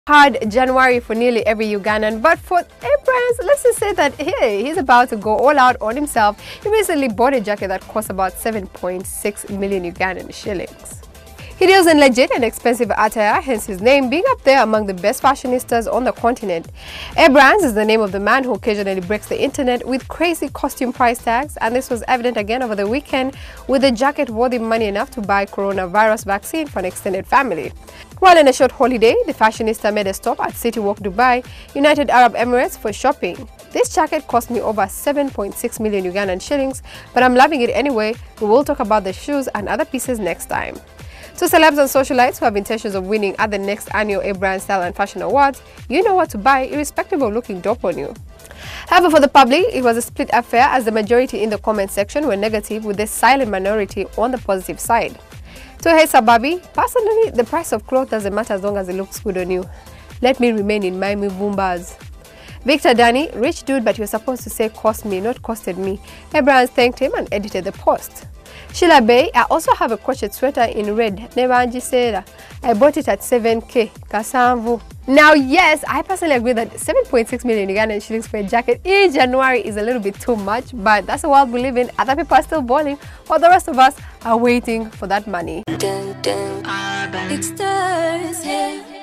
Hard January for nearly every Ugandan, but for Abrams, let's just say that hey, he's about to go all out on himself. He recently bought a jacket that cost about 7.6 million Ugandan shillings. He deals in legit and expensive attire, hence his name being up there among the best fashionistas on the continent. Abrams is the name of the man who occasionally breaks the internet with crazy costume price tags, and this was evident again over the weekend with a jacket worth money enough to buy coronavirus vaccine for an extended family. While on a short holiday, the fashionista made a stop at City Walk Dubai, United Arab Emirates for shopping. This jacket cost me over 7.6 million Ugandan shillings, but I'm loving it anyway. We will talk about the shoes and other pieces next time. To celebs and socialites who have intentions of winning at the next annual Abrams Style and Fashion Awards, you know what to buy irrespective of looking dope on you. However, for the public, it was a split affair as the majority in the comment section were negative with the silent minority on the positive side. To Hey Sababi, personally, the price of clothes doesn't matter as long as it looks good on you. Let me remain in my Muvumbas. Victor Danny, rich dude, but you're supposed to say cost me, not costed me. Abrams thanked him and edited the post. Sheila Bay, I also have a crochet sweater in red. Nebanji Seda. I bought it at 7k. Kasamvu. Now, yes, I personally agree that 7.6 million Ugandan shillings for a jacket in January is a little bit too much, but that's the world we live in. Other people are still balling, while the rest of us are waiting for that money. It's Thursday.